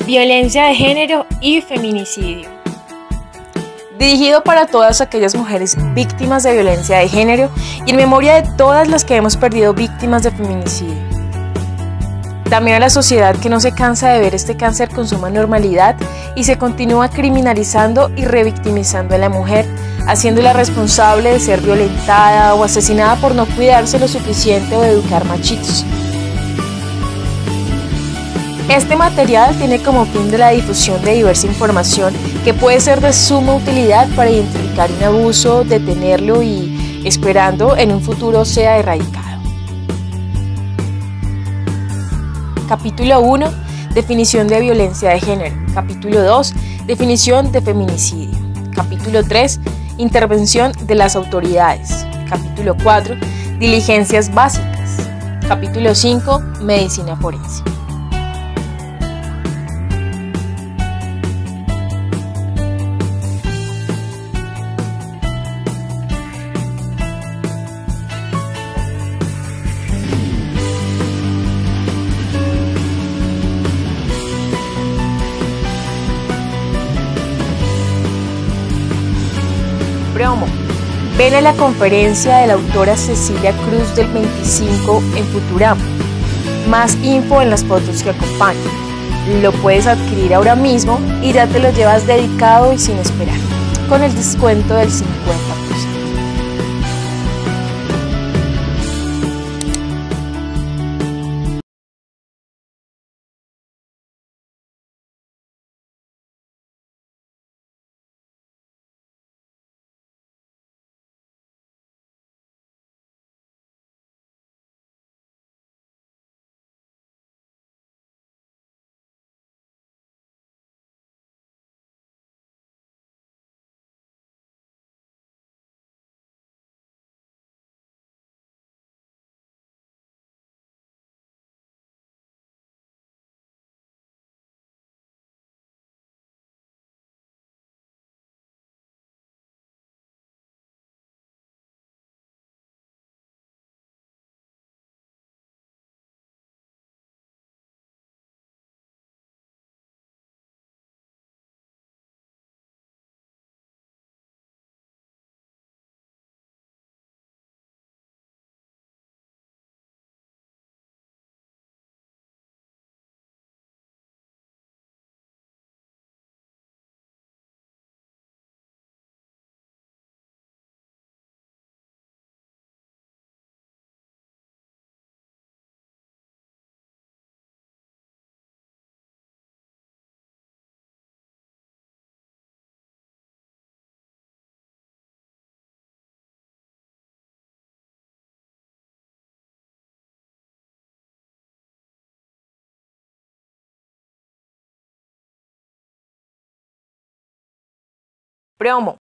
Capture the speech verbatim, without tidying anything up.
Violencia de género y feminicidio. Dirigido para todas aquellas mujeres víctimas de violencia de género y en memoria de todas las que hemos perdido víctimas de feminicidio. También a la sociedad que no se cansa de ver este cáncer con suma normalidad y se continúa criminalizando y revictimizando a la mujer, haciéndola responsable de ser violentada o asesinada por no cuidarse lo suficiente o de educar machitos. Este material tiene como fin de la difusión de diversa información que puede ser de suma utilidad para identificar un abuso, detenerlo y, esperando, en un futuro sea erradicado. Capítulo uno. Definición de violencia de género. Capítulo dos. Definición de feminicidio. Capítulo tres. Intervención de las autoridades. Capítulo cuatro. Diligencias básicas. Capítulo cinco. Medicina forense. Promo. Ven a la conferencia de la autora Cecilia Cruz del veinticinco en Futurama. Más info en las fotos que acompañan. Lo puedes adquirir ahora mismo y ya te lo llevas dedicado y sin esperar, con el descuento del cincuenta por ciento. Promo.